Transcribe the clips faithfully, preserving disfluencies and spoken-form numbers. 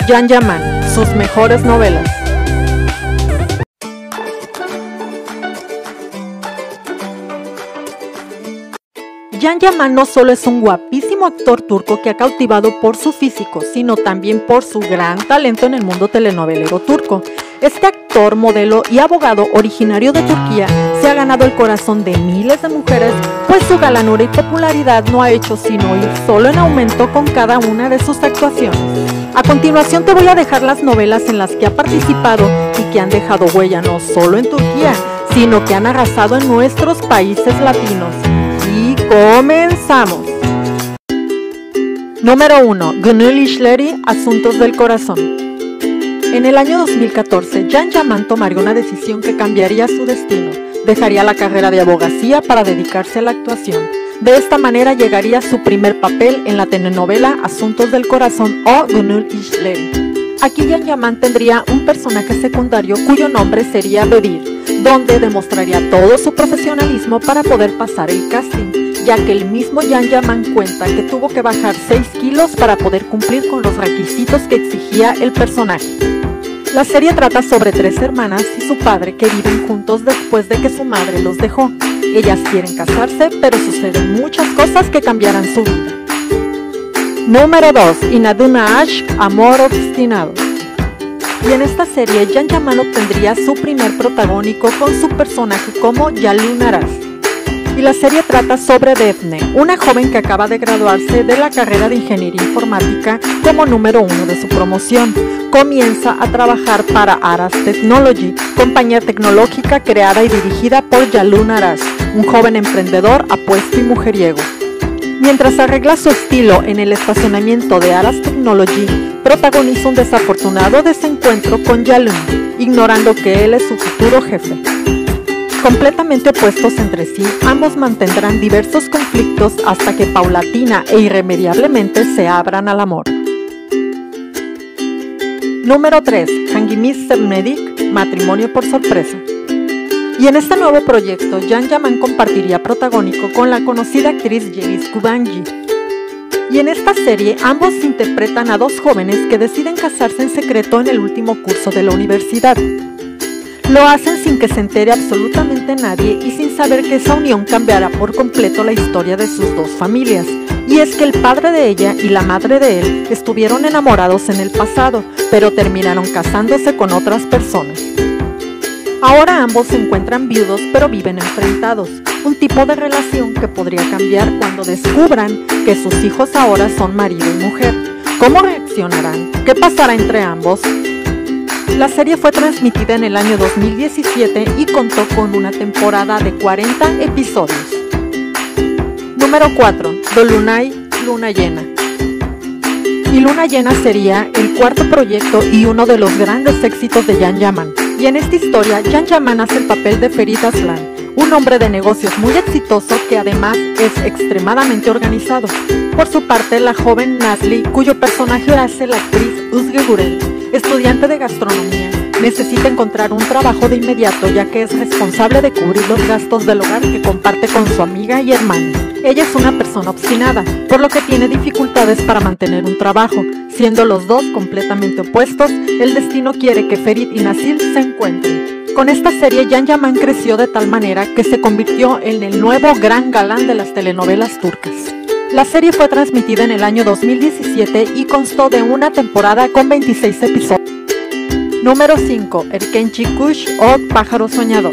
Can Yaman, sus mejores novelas. Can Yaman no solo es un guapísimo actor turco que ha cautivado por su físico, sino también por su gran talento en el mundo telenovelero turco. Este actor, modelo y abogado originario de Turquía se ha ganado el corazón de miles de mujeres, pues su galanura y popularidad no ha hecho sino ir solo en aumento con cada una de sus actuaciones. A continuación te voy a dejar las novelas en las que ha participado y que han dejado huella no solo en Turquía, sino que han arrasado en nuestros países latinos. Y comenzamos. Número uno. Gönül İşleri, Asuntos del Corazón. En el año dos mil catorce, Can Yaman tomaría una decisión que cambiaría su destino. Dejaría la carrera de abogacía para dedicarse a la actuación. De esta manera llegaría a su primer papel en la telenovela Asuntos del Corazón o Gönül İşleri. Aquí Can Yaman tendría un personaje secundario cuyo nombre sería Bedir, donde demostraría todo su profesionalismo para poder pasar el casting, ya que el mismo Can Yaman cuenta que tuvo que bajar seis kilos para poder cumplir con los requisitos que exigía el personaje. La serie trata sobre tres hermanas y su padre que viven juntos después de que su madre los dejó. Ellas quieren casarse, pero suceden muchas cosas que cambiarán su vida. Número dos. İnadına Aşk, Amor Obstinado. Y en esta serie, Can Yaman obtendría su primer protagónico con su personaje como Yalın Aras. Y la serie trata sobre Defne, una joven que acaba de graduarse de la carrera de Ingeniería Informática como número uno de su promoción. Comienza a trabajar para Aras Technology, compañía tecnológica creada y dirigida por Yalın Aras, un joven emprendedor apuesto y mujeriego. Mientras arregla su estilo en el estacionamiento de Aras Technology, protagoniza un desafortunado desencuentro con Yalın, ignorando que él es su futuro jefe. Completamente opuestos entre sí, ambos mantendrán diversos conflictos hasta que paulatina e irremediablemente se abran al amor. Número tres. Hangimiz Sevmedik, Matrimonio por sorpresa. Y en este nuevo proyecto, Can Yaman compartiría protagónico con la conocida actriz Yeliz Kubangi. Y en esta serie, ambos interpretan a dos jóvenes que deciden casarse en secreto en el último curso de la universidad. Lo hacen sin que se entere absolutamente nadie y sin saber que esa unión cambiará por completo la historia de sus dos familias. Y es que el padre de ella y la madre de él estuvieron enamorados en el pasado, pero terminaron casándose con otras personas. Ahora ambos se encuentran viudos, pero viven enfrentados, un tipo de relación que podría cambiar cuando descubran que sus hijos ahora son marido y mujer. ¿Cómo reaccionarán? ¿Qué pasará entre ambos? La serie fue transmitida en el año dos mil diecisiete y contó con una temporada de cuarenta episodios. Número cuatro. Dolunay, Luna Llena. Y Luna Llena sería el cuarto proyecto y uno de los grandes éxitos de Can Yaman. Y en esta historia, Can Yaman hace el papel de Ferit Aslan, un hombre de negocios muy exitoso que además es extremadamente organizado. Por su parte, la joven Nazli, cuyo personaje hace la actriz Özge Gürel, estudiante de gastronomía, necesita encontrar un trabajo de inmediato ya que es responsable de cubrir los gastos del hogar que comparte con su amiga y hermana. Ella es una persona obstinada, por lo que tiene dificultades para mantener un trabajo. Siendo los dos completamente opuestos, el destino quiere que Ferit y Nazil se encuentren. Con esta serie, Can Yaman creció de tal manera que se convirtió en el nuevo gran galán de las telenovelas turcas. La serie fue transmitida en el año dos mil diecisiete y constó de una temporada con veintiséis episodios. Número cinco. Erkenci Kuş o Pájaro Soñador.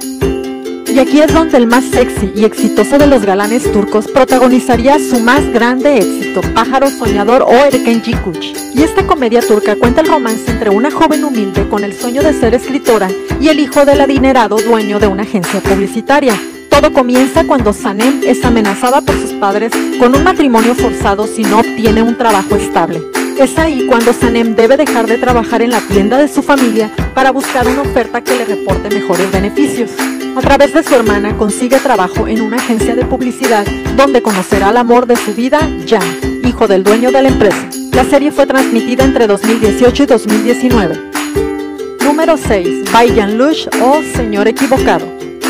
Y aquí es donde el más sexy y exitoso de los galanes turcos protagonizaría su más grande éxito, Pájaro Soñador o Erkenci Kuş. Y esta comedia turca cuenta el romance entre una joven humilde con el sueño de ser escritora y el hijo del adinerado dueño de una agencia publicitaria. Todo comienza cuando Sanem es amenazada por sus padres con un matrimonio forzado si no obtiene un trabajo estable. Es ahí cuando Sanem debe dejar de trabajar en la tienda de su familia para buscar una oferta que le reporte mejores beneficios. A través de su hermana consigue trabajo en una agencia de publicidad donde conocerá al amor de su vida, Can, hijo del dueño de la empresa. La serie fue transmitida entre dos mil dieciocho y dos mil diecinueve. Número seis. Bay Yanlış o Señor Equivocado.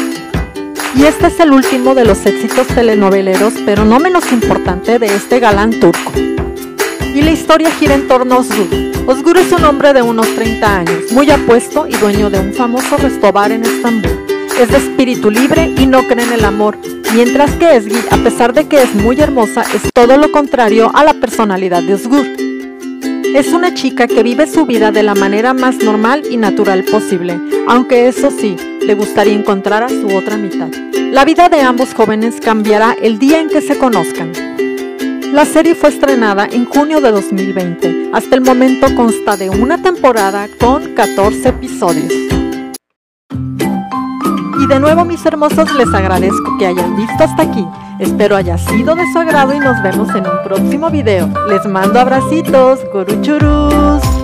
Y este es el último de los éxitos telenoveleros, pero no menos importante, de este galán turco. y la historia gira en torno a Osgur. Osgur es un hombre de unos treinta años, muy apuesto y dueño de un famoso restobar en Estambul. Es de espíritu libre y no cree en el amor, mientras que Ezgi, a pesar de que es muy hermosa, es todo lo contrario a la personalidad de Osgur. Es una chica que vive su vida de la manera más normal y natural posible, aunque eso sí, le gustaría encontrar a su otra mitad. La vida de ambos jóvenes cambiará el día en que se conozcan. La serie fue estrenada en junio de dos mil veinte. Hasta el momento consta de una temporada con catorce episodios. Y de nuevo, mis hermosos, les agradezco que hayan visto hasta aquí. Espero haya sido de su agrado y nos vemos en un próximo video. Les mando abracitos, guruchurus.